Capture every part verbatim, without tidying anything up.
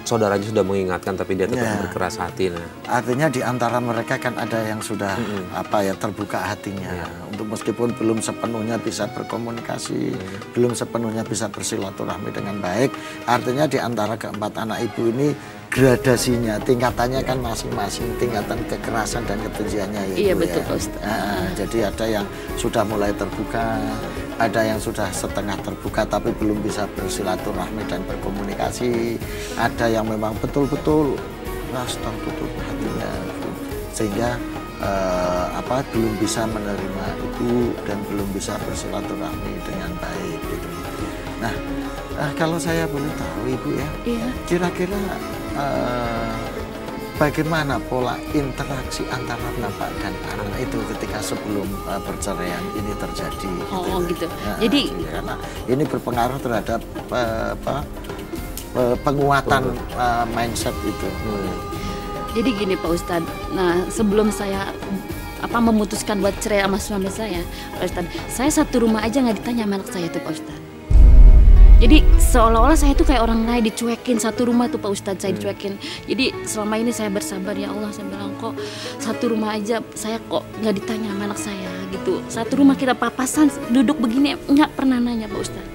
saudaranya sudah mengingatkan tapi dia tetap ya. berkeras hati. Nah. Artinya di antara mereka kan ada yang sudah mm-hmm. apa ya terbuka hatinya ya. Untuk meskipun belum sepenuhnya bisa berkomunikasi, mm. belum sepenuhnya bisa bersilaturahmi dengan baik. Artinya di antara keempat anak ibu ini gradasinya, tingkatannya kan masing-masing, tingkatan kekerasan dan kebenciannya ya. Iya Ibu, betul ya. Pak Ustadz. Nah, jadi ada yang sudah mulai terbuka, ada yang sudah setengah terbuka tapi belum bisa bersilaturahmi dan berkomunikasi, ada yang memang betul-betul keras dan tutup hatinya, sehingga eh, apa belum bisa menerima ibu dan belum bisa bersilaturahmi dengan baik gitu. Nah, eh, kalau saya boleh tahu ibu ya, iya. kira-kira Uh, bagaimana pola interaksi antara bapak dan anak itu ketika sebelum uh, perceraian ini terjadi? Oh gitu. gitu. Nah, jadi karena ini berpengaruh terhadap uh, apa, uh, penguatan uh, mindset itu. Hmm. Jadi gini Pak Ustadz. Nah sebelum saya apa memutuskan buat cerai sama suami saya, Pak Ustadz, saya satu rumah aja nggak ditanya sama anak saya tuh Pak Ustadz. Jadi seolah-olah saya tuh kayak orang lain, dicuekin satu rumah tuh Pak Ustadz, saya dicuekin. Jadi selama ini saya bersabar ya Allah, saya bilang kok satu rumah aja saya kok nggak ditanya sama anak saya gitu. Satu rumah kita papasan duduk begini nggak pernah nanya Pak Ustadz.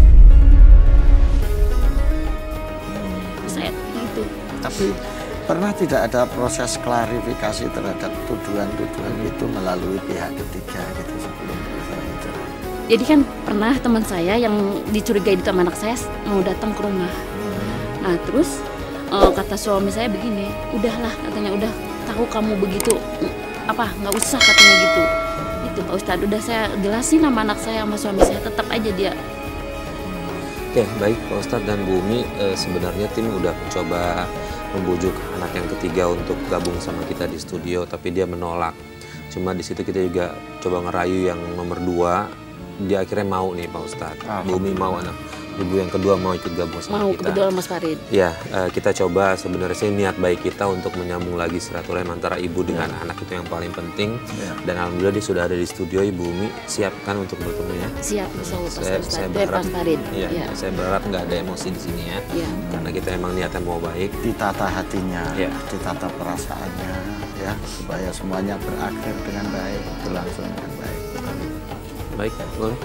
Saya gitu. Tapi pernah tidak ada proses klarifikasi terhadap tuduhan-tuduhan itu melalui pihak ketiga gitu sebelum itu? Jadi kan pernah teman saya yang dicurigai itu sama anak saya mau datang ke rumah. Nah terus uh, kata suami saya begini, udahlah katanya, udah tahu kamu begitu, apa nggak usah katanya gitu. Itu Pak Ustadz, udah saya jelasin sama anak saya sama suami saya, tetap aja dia. Oke, baik Pak Ustadz dan Bu Umi, e, sebenarnya tim udah mencoba membujuk anak yang ketiga untuk gabung sama kita di studio, tapi dia menolak. Cuma di situ kita juga coba ngerayu yang nomor dua. Dia akhirnya mau nih Pak Ustadz. Bu Umi mau, anak ibu yang kedua mau ikut gabung sama mau, kita. Mau, kebetulan Mas Farid. Ya, uh, kita coba sebenarnya sih niat baik kita untuk menyambung lagi silaturahmi antara ibu dengan ya. anak itu yang paling penting. Ya. Dan alhamdulillah dia sudah ada di studio, Ibu Umi siapkan untuk bertemu ya. Siap, betul saya, Pak saya berharap, Mas Farid. Ya, ya. Saya berharap nggak ada emosi di sini ya. ya. Karena kita emang niatnya mau baik. Ditata hatinya, ya. ditata perasaannya, ya supaya semuanya berakhir dengan baik, berlangsung dengan baik. Baik, boleh.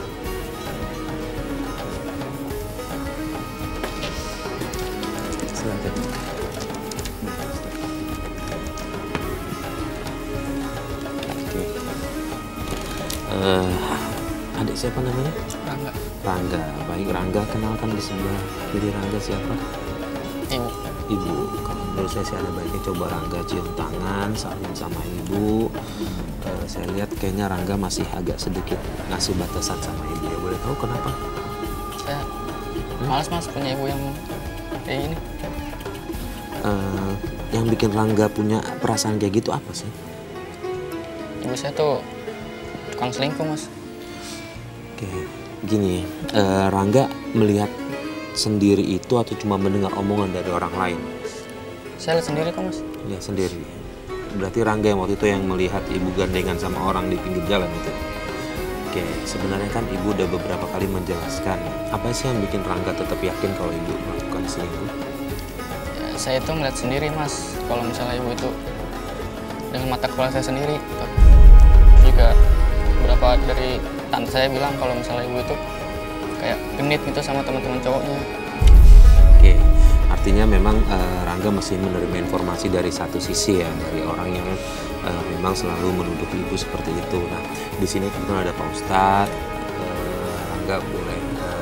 Silakan. Oke. Uh, adik siapa namanya? Rangga. Rangga. Baik, Rangga, kenalkan di sebelah kiri Rangga siapa? Ibu. Ibu. Kalau menurut saya sih ada baiknya coba Rangga cium tangan saling sama ibu. Uh, saya lihat kayaknya Rangga masih agak sedikit ngasih batasan sama ibu. Ya boleh tahu kenapa? Saya malas mas punya ibu yang kayak gini. Uh, yang bikin Rangga punya perasaan kayak gitu apa sih? Ibu saya tuh tukang selingkuh mas. Oke, gini, uh, Rangga melihat sendiri itu atau cuma mendengar omongan dari orang lain? Saya lihat sendiri kok mas. Ya sendiri. Berarti Rangga yang waktu itu yang melihat ibu gandengan sama orang di pinggir jalan itu. Oke, sebenarnya kan ibu udah beberapa kali menjelaskan apa sih yang bikin Rangga tetap yakin kalau ibu melakukan selingkuh? Saya itu ngeliat sendiri mas, kalau misalnya ibu itu dengan mata kepala saya sendiri. Juga beberapa dari tante saya bilang kalau misalnya ibu itu kayak genit gitu sama teman-teman cowoknya. Oke, artinya memang uh, Rangga masih menerima informasi dari satu sisi ya, dari orang yang uh, memang selalu menuduh ibu seperti itu. Nah, di sini kebetulan ada Pak Ustadz, uh, Rangga boleh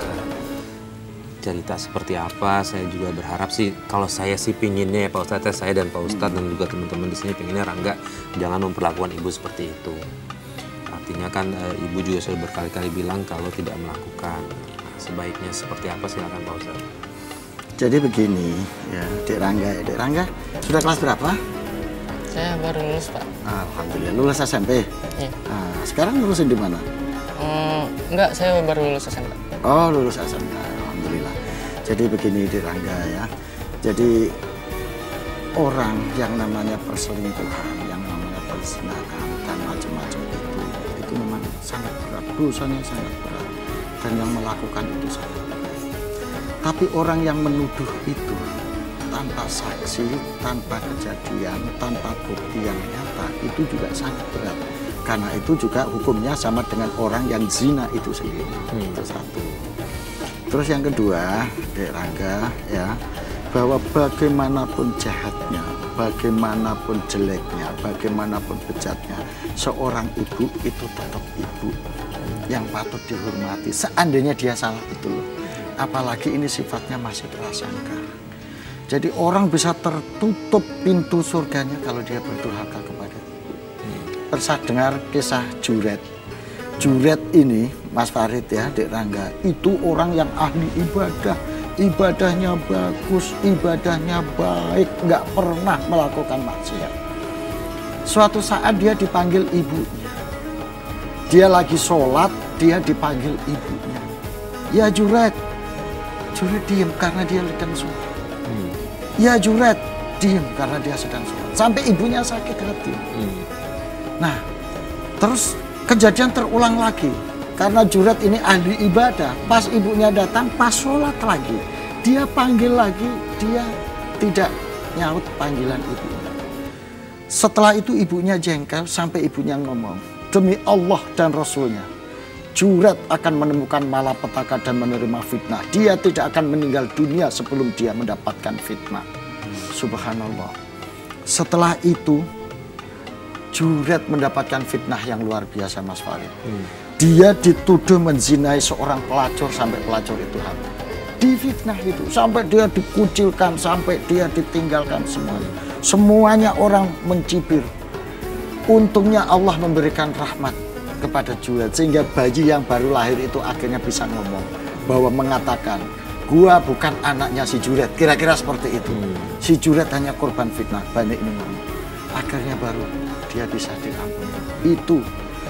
cerita seperti apa. Saya juga berharap sih, kalau saya sih pinginnya ya Pak Ustadz, saya dan Pak Ustadz dan juga teman-teman di sini pinginnya Rangga jangan memperlakukan ibu seperti itu. Artinya kan e, ibu juga sudah berkali-kali bilang kalau tidak melakukan. Nah, sebaiknya seperti apa, silakan Pak Ustadz. Jadi begini ya, Dek Rangga ya. Dek Rangga sudah kelas berapa? Saya baru lulus Pak. Alhamdulillah, lulus S M P. Iya. Nah, sekarang lulusin di mana? Hmm, enggak, saya baru lulus S M P. Oh, lulus S M P. Alhamdulillah. Jadi begini di Rangga ya. Jadi orang yang namanya perselingkuhan, yang namanya perzinahan dan macam-macam itu, itu memang sangat berat, dosanya sangat berat, dan yang melakukan itu sangat berat. Tapi orang yang menuduh itu, tanpa saksi, tanpa kejadian, tanpa bukti yang nyata, itu juga sangat berat. Karena itu juga hukumnya sama dengan orang yang zina itu sendiri. Hmm. Itu satu. Terus yang kedua, Dek Rangga, ya, bahwa bagaimanapun jahatnya, bagaimanapun jeleknya, bagaimanapun bejatnya, seorang ibu itu tetap ibu yang patut dihormati. Seandainya dia salah betul, apalagi ini sifatnya masih prasangka. Jadi orang bisa tertutup pintu surganya kalau dia berdurhaka kepada ibu. Pernah dengar kisah Juret? Juret ini, Mas Farid ya, Dek Rangga, itu orang yang ahli ibadah. Ibadahnya bagus, ibadahnya baik, nggak pernah melakukan maksiat. Suatu saat dia dipanggil ibunya. Dia lagi sholat, dia dipanggil ibunya. Ya Juret. Juret diem karena dia sedang sholat. Hmm. Ya Juret, diem karena dia sedang sholat. Sampai ibunya sakit hati. Hmm. Nah, terus kejadian terulang lagi. Karena Juret ini ahli ibadah. Pas ibunya datang, pas sholat lagi. Dia panggil lagi, dia tidak nyaut panggilan ibunya. Setelah itu ibunya jengkel sampai ibunya ngomong, demi Allah dan Rasulnya, Juret akan menemukan malapetaka dan menerima fitnah. Dia tidak akan meninggal dunia sebelum dia mendapatkan fitnah. Subhanallah. Setelah itu, Juret mendapatkan fitnah yang luar biasa, Mas Farid. Hmm. Dia dituduh menzinai seorang pelacur sampai pelacur itu hamil. Difitnah itu sampai dia dikucilkan, sampai dia ditinggalkan semuanya. Semuanya orang mencibir. Untungnya Allah memberikan rahmat kepada Juret sehingga bayi yang baru lahir itu akhirnya bisa ngomong bahwa mengatakan, gua bukan anaknya si Juret. Kira-kira seperti itu. Hmm. Si Juret hanya korban fitnah. Banyak ini ngomong. Akhirnya baru dia bisa diampuni. Itu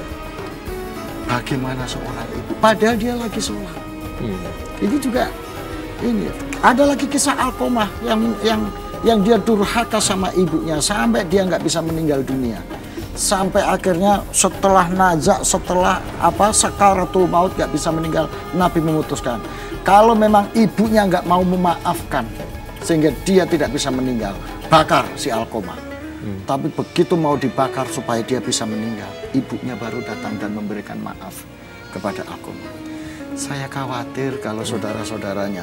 bagaimana seorang ibu, padahal dia lagi sholat. Hmm. Ini juga ini ada lagi kisah Alqamah yang yang yang dia durhaka sama ibunya sampai dia nggak bisa meninggal dunia. Sampai akhirnya setelah nazak, setelah apa sakaratul maut nggak bisa meninggal, Nabi memutuskan kalau memang ibunya nggak mau memaafkan sehingga dia tidak bisa meninggal, bakar si Alqamah. Hmm. Tapi begitu mau dibakar supaya dia bisa meninggal, ibunya baru datang dan memberikan maaf kepada Alqamah. Saya khawatir kalau saudara-saudaranya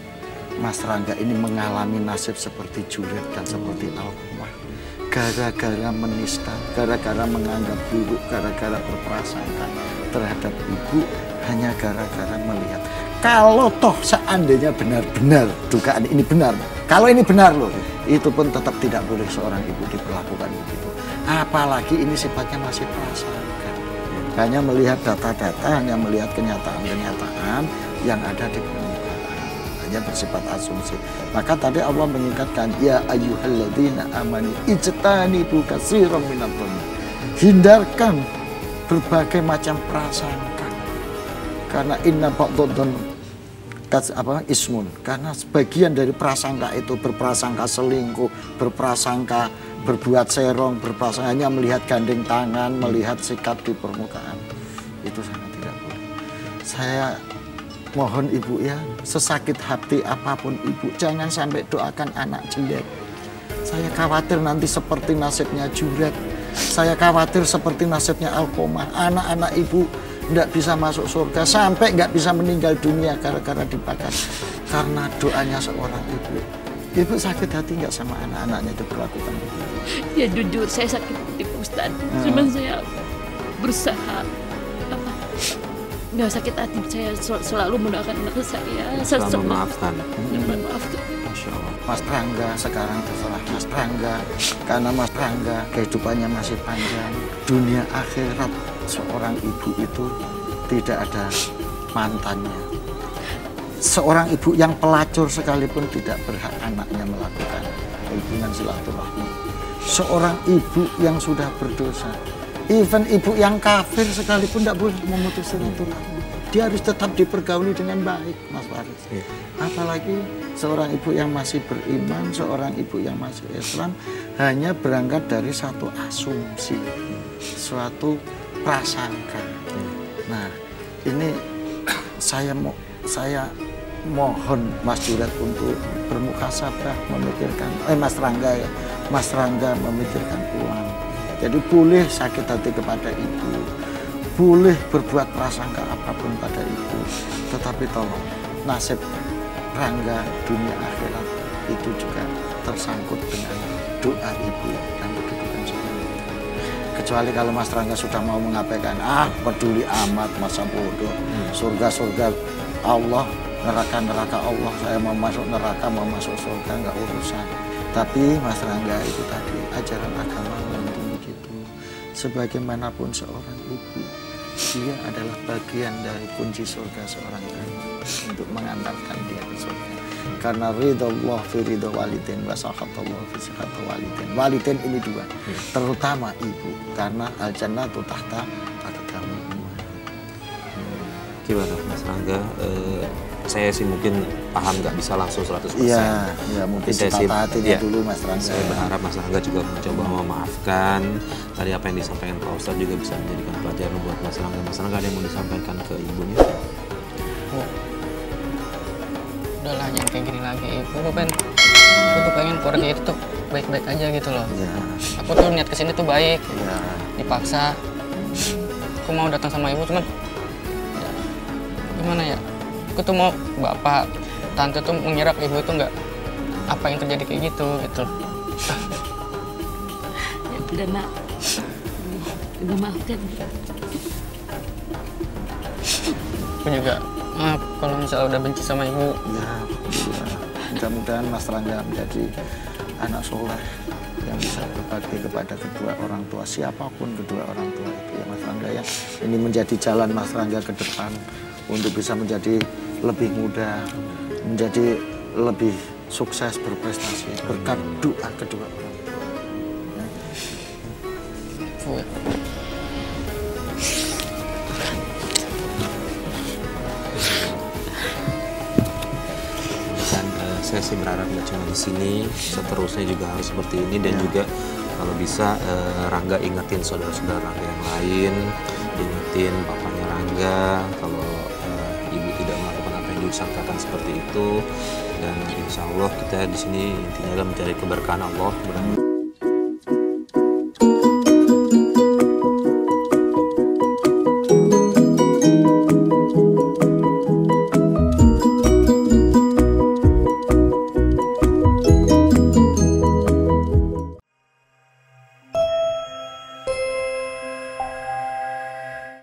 Mas Rangga ini mengalami nasib seperti Juret dan seperti Alqamah. Gara-gara menista, gara-gara menganggap buruk, gara-gara berprasangka terhadap ibu, hanya gara-gara melihat. Kalau toh seandainya benar-benar dugaan ini benar, kalau ini benar loh, itu pun tetap tidak boleh seorang ibu diperlakukan begitu. Apalagi ini sifatnya masih prasangka. Hanya melihat data-data, hanya melihat kenyataan-kenyataan yang ada di permukaan. Hanya bersifat asumsi. Maka tadi Allah mengingatkan, ya ayyuhalladzina amanu ijtanibu katsiran minadh-dhanni. Hindarkan berbagai macam prasangka. Karena inna ba'dadh-dhanni apa ismun, karena sebagian dari prasangka itu berprasangka selingkuh, berprasangka berbuat serong, berprasangka hanya melihat gandeng tangan, melihat sikap di permukaan, itu sangat tidak boleh. Saya mohon ibu ya, sesakit hati apapun ibu, jangan sampai doakan anak jelek. Saya khawatir nanti seperti nasibnya Juret, saya khawatir seperti nasibnya Alqamah, anak-anak ibu tidak bisa masuk surga sampai nggak bisa meninggal dunia gara-gara dibakar karena doanya seorang ibu. Ibu sakit hati nggak sama anak-anaknya diperlakukan begitu? Ya jujur saya sakit hati Pak Ustadz. Hmm. Cuman saya berusaha apa? Nggak sakit hati, saya sel selalu mendoakan anak saya. Saya selalu memaafkan. Memaafkan. Masya Allah. Mas Rangga sekarang terserah Mas Rangga, karena Mas Rangga kehidupannya masih panjang. Dunia akhirat seorang ibu itu tidak ada mantannya. Seorang ibu yang pelacur sekalipun tidak berhak anaknya melakukan hubungan silaturahmi. Seorang ibu yang sudah berdosa, even ibu yang kafir sekalipun tidak boleh memutus silaturahmi. Dia harus tetap dipergauli dengan baik, Mas Farid. Ya. Apalagi seorang ibu yang masih beriman, seorang ibu yang masih Islam, hanya berangkat dari satu asumsi, suatu prasangka. Nah, ini saya mau saya mohon Mas Juret untuk bermukasabah memikirkan, eh Mas Rangga ya, Mas Rangga memikirkan uang. Jadi boleh sakit hati kepada ibu, boleh berbuat prasangka apapun pada ibu, tetapi tolong nasib Rangga dunia akhirat itu juga tersangkut dengan doa ibu dan kedudukan seperti itu. Kecuali kalau Mas Rangga sudah mau mengabaikan, ah peduli amat masa bodoh, surga-surga Allah, neraka-neraka Allah, saya mau masuk neraka, mau masuk surga, nggak urusan. Tapi Mas Rangga itu tadi, ajaran agama menuntun begitu. Sebagaimanapun seorang ibu, dia adalah bagian dari kunci surga seorang anak untuk mengantarkan dia ke surga. Karena ridho Allah fi ridho walidin wa sakhatullah fi sakhatul walidin. Walidin ini dua, terutama ibu, karena al-jannatu tahta aqdamihim. Gimana Mas Rangga? Eh, saya sih mungkin paham nggak bisa langsung seratus persen. Iya, ya mungkin saya sih, tata hatinya ya, dulu Mas Rangga. Saya berharap Mas Rangga juga mencoba memaafkan. Tadi apa yang disampaikan Pak Ustadz juga bisa menjadikan pelajaran buat Mas Rangga. Mas Rangga ada yang mau disampaikan ke ibunya? Oh, udahlah jangan kayak gini lagi. Ibu tuh pengen, aku tuh pengen keluarga itu tuh baik-baik aja gitu loh. Ya, Aku tuh niat kesini tuh baik, ya. dipaksa. Aku mau datang sama ibu cuman, ya, gimana ya? Aku tuh mau bapak, tante tuh mengira ibu itu nggak apa yang terjadi kayak gitu gitu. Ya udah nak, udah maafkan. Aku juga maaf kalau misalnya udah benci sama ibu. Ya, ya. Mudah-mudahan Mas Rangga menjadi anak soleh yang bisa berbakti kepada kedua orang tua, siapapun kedua orang tua itu ya Mas Rangga ya. Ini menjadi jalan Mas Rangga ke depan untuk bisa menjadi lebih muda, menjadi lebih sukses berprestasi berkat doa kedua orang tua. Ya. Bu. Dan eh, saya sih berharap nggak cuma di sini, seterusnya juga harus seperti ini dan Ya. juga kalau bisa eh, Rangga ingetin saudara-saudara Rangga yang lain, ingetin papanya Rangga kalau eh, ibu tidak melakukan apa yang disangkakan seperti itu, dan insya Allah kita di sini intinya adalah mencari keberkahan Allah.